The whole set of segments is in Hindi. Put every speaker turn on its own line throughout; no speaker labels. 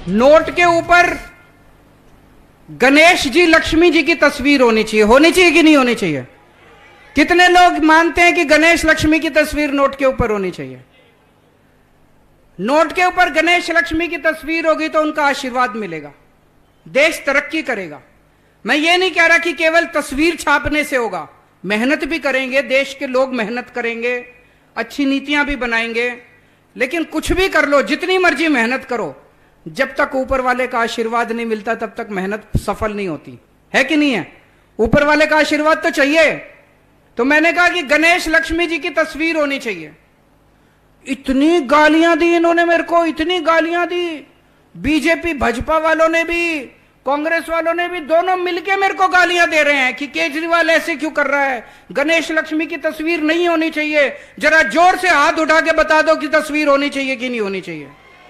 नोट के ऊपर गणेश जी लक्ष्मी जी की तस्वीर होनी चाहिए कि नहीं होनी चाहिए? कितने लोग मानते हैं कि गणेश लक्ष्मी की तस्वीर नोट के ऊपर होनी चाहिए? नोट के ऊपर गणेश लक्ष्मी की तस्वीर होगी तो उनका आशीर्वाद मिलेगा, देश तरक्की करेगा। मैं ये नहीं कह रहा कि केवल तस्वीर छापने से होगा, मेहनत भी करेंगे, देश के लोग मेहनत करेंगे, अच्छी नीतियां भी बनाएंगे, लेकिन कुछ भी कर लो, जितनी मर्जी मेहनत करो, जब तक ऊपर वाले का आशीर्वाद नहीं मिलता तब तक मेहनत सफल नहीं होती, है कि नहीं है? ऊपर वाले का आशीर्वाद तो चाहिए। तो मैंने कहा कि गणेश लक्ष्मी जी की तस्वीर होनी चाहिए। इतनी गालियां दी इन्होंने मेरे को, इतनी गालियां दी, बीजेपी भाजपा वालों ने भी, कांग्रेस वालों ने भी, दोनों मिलके मेरे को गालियां दे रहे हैं कि केजरीवाल ऐसे क्यों कर रहा है, गणेश लक्ष्मी की तस्वीर नहीं होनी चाहिए। जरा जोर से हाथ उठा के बता दो कि तस्वीर होनी चाहिए कि नहीं होनी चाहिए।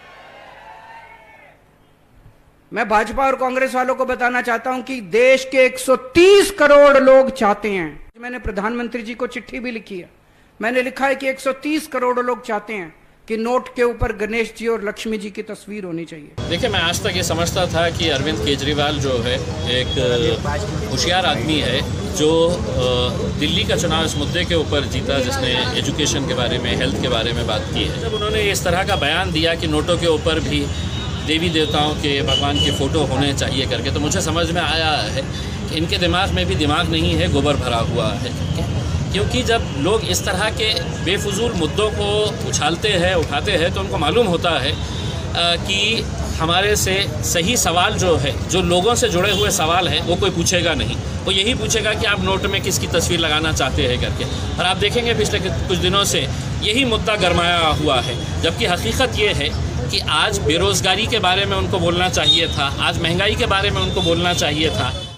मैं भाजपा और कांग्रेस वालों को बताना चाहता हूं कि देश के 130 करोड़ लोग चाहते हैं, मैंने प्रधानमंत्री जी को चिट्ठी भी लिखी है, मैंने लिखा है कि 130 करोड़ लोग चाहते हैं कि नोट के ऊपर गणेश जी और लक्ष्मी जी की तस्वीर होनी चाहिए।
देखिए, मैं आज तक ये समझता था कि अरविंद केजरीवाल जो है एक होशियार आदमी है, जो दिल्ली का चुनाव इस मुद्दे के ऊपर जीता जिसने एजुकेशन के बारे में, हेल्थ के बारे में बात की है। जब उन्होंने इस तरह का बयान दिया कि नोटों के ऊपर भी देवी देवताओं के, भगवान के फ़ोटो होने चाहिए करके, तो मुझे समझ में आया है कि इनके दिमाग में भी दिमाग नहीं है, गोबर भरा हुआ है। क्योंकि जब लोग इस तरह के बेफजूल मुद्दों को उछालते हैं, उठाते हैं, तो उनको मालूम होता है कि हमारे से सही सवाल जो है, जो लोगों से जुड़े हुए सवाल हैं, वो कोई पूछेगा नहीं। वो यही पूछेगा कि आप नोट में किसकी तस्वीर लगाना चाहते हैं करके। और आप देखेंगे पिछले कुछ दिनों से यही मुद्दा गरमाया हुआ है, जबकि हकीकत ये है कि आज बेरोज़गारी के बारे में उनको बोलना चाहिए था, आज महंगाई के बारे में उनको बोलना चाहिए था।